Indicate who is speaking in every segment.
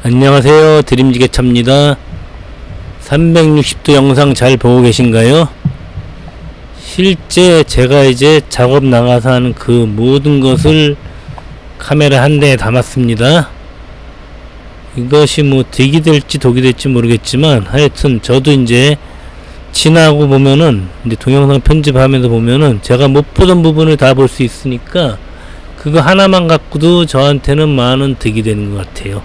Speaker 1: 안녕하세요, 드림지게차입니다. 360도 영상 잘 보고 계신가요? 실제 제가 이제 작업 나가서 하는 그 모든 것을 카메라 한 대에 담았습니다. 이것이 뭐 득이 될지 독이 될지 모르겠지만 하여튼 저도 이제 지나고 보면은 이제 동영상 편집하면서 보면은 제가 못 보던 부분을 다 볼 수 있으니까 그거 하나만 갖고도 저한테는 많은 득이 되는 것 같아요.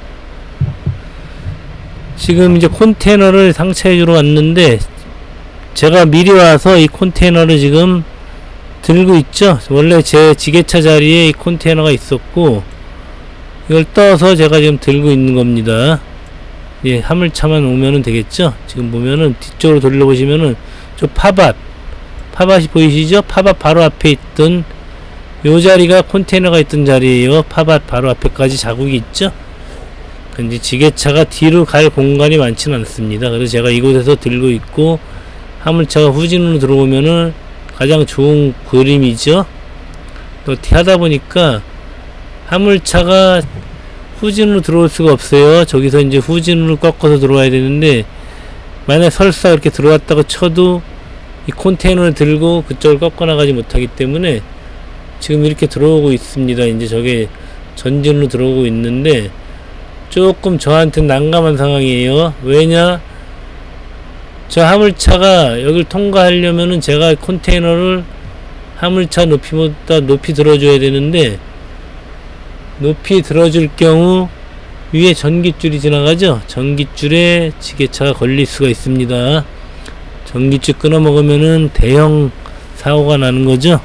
Speaker 1: 지금 이제 컨테이너를 상차해 주러 왔는데 제가 미리 와서 이 컨테이너를 지금 들고 있죠. 원래 제 지게차 자리에 이 컨테이너가 있었고 이걸 떠서 제가 지금 들고 있는 겁니다. 예, 화물차만 오면은 되겠죠. 지금 보면은 뒤쪽으로 돌려보시면은 저 팝앗이 보이시죠? 팝앗 바로 앞에 있던 요 자리가 컨테이너가 있던 자리에요. 팝앗 바로 앞에까지 자국이 있죠. 근데 지게차가 뒤로 갈 공간이 많지는 않습니다. 그래서 제가 이곳에서 들고 있고 화물차가 후진으로 들어오면은 가장 좋은 그림이죠. 또 하다 보니까 화물차가 후진으로 들어올 수가 없어요. 저기서 이제 후진으로 꺾어서 들어와야 되는데 만약 설사 이렇게 들어왔다고 쳐도 이 컨테이너를 들고 그쪽을 꺾어 나가지 못하기 때문에 지금 이렇게 들어오고 있습니다. 이제 저게 전진으로 들어오고 있는데 조금 저한테 난감한 상황이에요. 왜냐, 저 화물차가 여길 통과하려면은 제가 컨테이너를 화물차 높이보다 높이 들어줘야 되는데 높이 들어줄 경우 위에 전깃줄이 지나가죠. 전깃줄에 지게차가 걸릴 수가 있습니다. 전깃줄 끊어 먹으면은 대형 사고가 나는 거죠.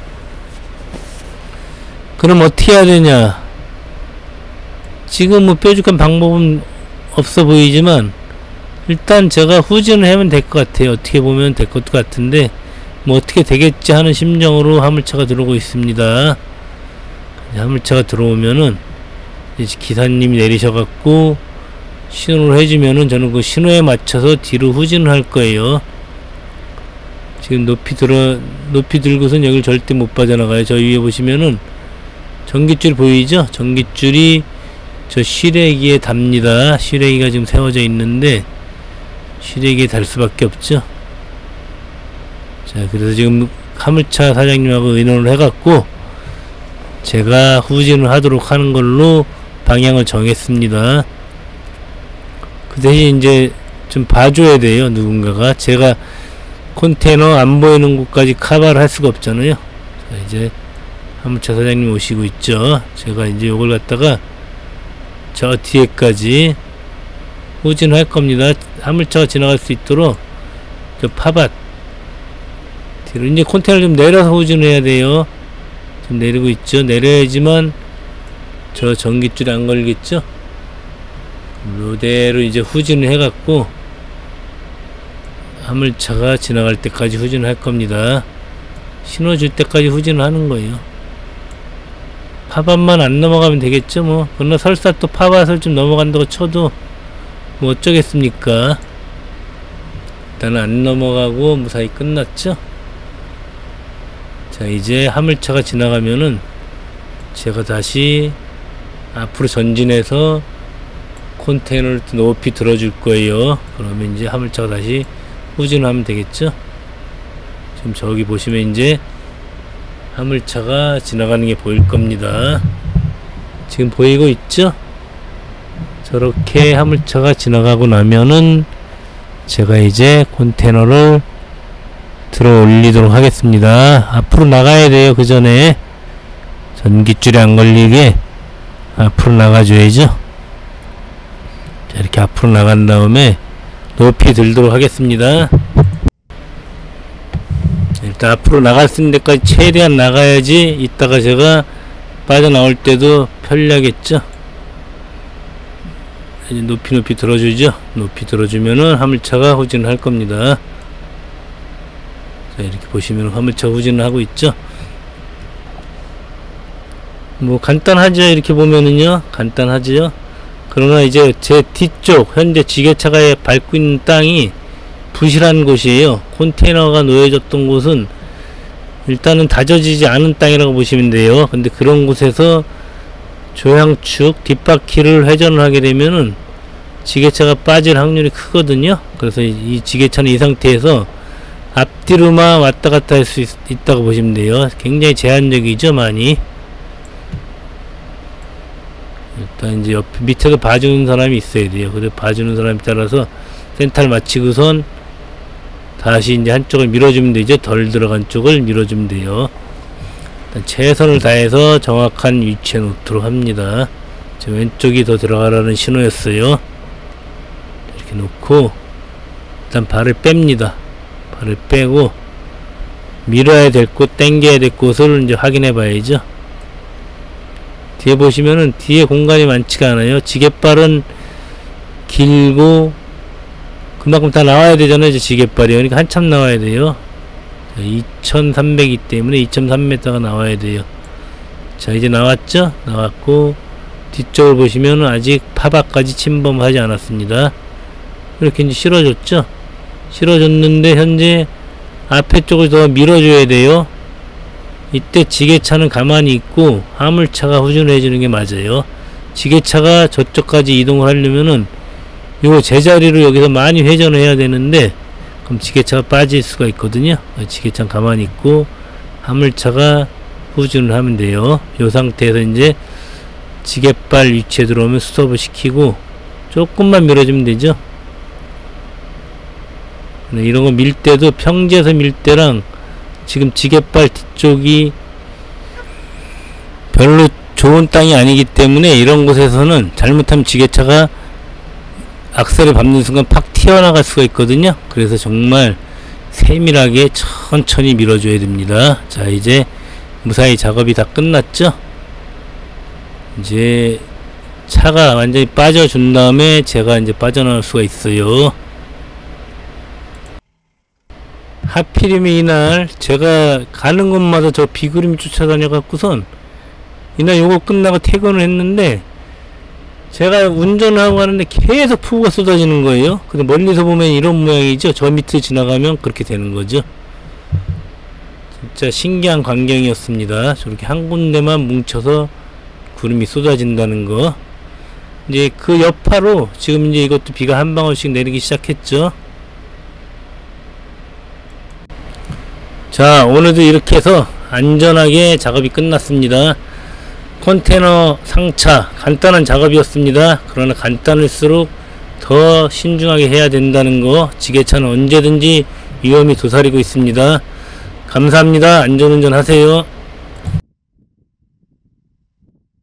Speaker 1: 그럼 어떻게 해야 되냐? 지금 뭐 뾰족한 방법은 없어 보이지만 일단 제가 후진을 하면 될 것 같아요. 어떻게 보면 될 것도 같은데 뭐 어떻게 되겠지 하는 심정으로 화물차가 들어오고 있습니다. 화물차가 들어오면은 이제 기사님이 내리셔갖고 신호를 해주면은 저는 그 신호에 맞춰서 뒤로 후진을 할 거예요. 지금 높이 들고선 여길 절대 못 빠져나가요. 저 위에 보시면은 전깃줄 보이죠? 전깃줄이 저 실외기에 답니다. 실외기가 지금 세워져 있는데 실외기에 달 수밖에 없죠. 자, 그래서 지금 화물차 사장님하고 의논을 해갖고 제가 후진을 하도록 하는 걸로 방향을 정했습니다. 그 대신 이제 좀 봐줘야 돼요. 누군가가. 제가 컨테이너 안 보이는 곳까지 커버를 할 수가 없잖아요. 자, 이제 화물차 사장님 오시고 있죠. 제가 이제 요걸 갖다가 저 뒤에까지 후진할 겁니다. 화물차가 지나갈 수 있도록 저 팝앗 뒤로 이제 컨테이너 좀 내려서 후진해야 돼요. 좀 내리고 있죠. 내려야지만 저 전깃줄이 안 걸리겠죠. 이대로 이제 후진을 해갖고 화물차가 지나갈 때까지 후진을 할 겁니다. 신호 줄 때까지 후진을 하는 거예요. 팝앗만 안 넘어가면 되겠죠. 뭐 그러나 설사 또 팝앗을 좀 넘어간다고 쳐도 뭐 어쩌겠습니까. 일단은 안 넘어가고 무사히 끝났죠. 자, 이제 화물차가 지나가면은 제가 다시 앞으로 전진해서 컨테이너를 높이 들어줄 거예요. 그러면 이제 화물차가 다시 후진하면 되겠죠. 지금 저기 보시면 이제 화물차가 지나가는 게 보일 겁니다. 지금 보이고 있죠? 저렇게 화물차가 지나가고 나면은 제가 이제 컨테이너를 들어 올리도록 하겠습니다. 앞으로 나가야 돼요. 그 전에 전깃줄이 안 걸리게 앞으로 나가줘야죠. 자, 이렇게 앞으로 나간 다음에 높이 들도록 하겠습니다. 일단 앞으로 나갈 수 있는 데까지 최대한 나가야지 이따가 제가 빠져나올 때도 편리하겠죠. 이제 높이 들어주죠. 높이 들어주면은 화물차가 후진을 할 겁니다. 자, 이렇게 보시면 화물차 후진을 하고 있죠. 뭐 간단하죠. 이렇게 보면은요, 간단하죠. 그러나 이제 제 뒤쪽 현재 지게차가 밟고 있는 땅이 부실한 곳이에요. 컨테이너가 놓여졌던 곳은 일단은 다져지지 않은 땅이라고 보시면 돼요. 근데 그런 곳에서 조향축 뒷바퀴를 회전을 하게 되면은 지게차가 빠질 확률이 크거든요. 그래서 이 지게차는 이 상태에서 앞뒤로만 왔다 갔다 할 수 있다고 보시면 돼요. 굉장히 제한적이죠, 많이. 일단 이제 옆 밑에서 봐주는 사람이 있어야 돼요. 그래 봐주는 사람에 따라서 센터를 맞추고선 다시 이제 한쪽을 밀어주면 되죠. 덜 들어간 쪽을 밀어주면 돼요. 일단 최선을 다해서 정확한 위치에 놓도록 합니다. 저 왼쪽이 더 들어가라는 신호였어요. 이렇게 놓고 일단 발을 뺍니다. 발을 빼고 밀어야 될 곳, 당겨야 될 곳을 이제 확인해 봐야죠. 뒤에 보시면은 뒤에 공간이 많지가 않아요. 지게발은 길고 그만큼 다 나와야 되잖아요. 이제 지게발이. 그러니까 한참 나와야 돼요. 2300이기 때문에 2.3m가 나와야 돼요. 자, 이제 나왔죠? 나왔고 뒤쪽을 보시면은 아직 파박까지 침범하지 않았습니다. 이렇게 이제 실어줬죠? 실어줬는데 현재 앞에 쪽을 더 밀어줘야 돼요. 이때 지게차는 가만히 있고 화물차가 후진을 해주는 게 맞아요. 지게차가 저쪽까지 이동을 하려면은 요 제자리로 여기서 많이 회전을 해야 되는데 그럼 지게차가 빠질 수가 있거든요. 지게차는 가만히 있고 화물차가 후진을 하면 돼요. 요 상태에서 이제 지게발 위치에 들어오면 스톱을 시키고 조금만 밀어주면 되죠. 이런 거 밀 때도 평지에서 밀 때랑 지금 지게발 뒤쪽이 별로 좋은 땅이 아니기 때문에 이런 곳에서는 잘못하면 지게차가 악셀을 밟는 순간 팍 튀어나갈 수가 있거든요. 그래서 정말 세밀하게 천천히 밀어줘야 됩니다. 자, 이제 무사히 작업이 다 끝났죠. 이제 차가 완전히 빠져준 다음에 제가 이제 빠져나올 수가 있어요. 하필이면 이날 제가 가는 곳마다 저 비구름이 쫓아다녀 갖고선 이날 요거 끝나고 퇴근을 했는데 제가 운전을 하고 가는데 계속 폭우가 쏟아지는 거예요. 근데 멀리서 보면 이런 모양이죠. 저 밑을 지나가면 그렇게 되는 거죠. 진짜 신기한 광경이었습니다. 저렇게 한 군데만 뭉쳐서 구름이 쏟아진다는 거. 이제 그 여파로 지금 이제 이것도 비가 한 방울씩 내리기 시작했죠. 자, 오늘도 이렇게 해서 안전하게 작업이 끝났습니다. 컨테이너 상차 간단한 작업이었습니다. 그러나 간단할수록 더 신중하게 해야 된다는 거, 지게차는 언제든지 위험이 도사리고 있습니다. 감사합니다. 안전운전 하세요.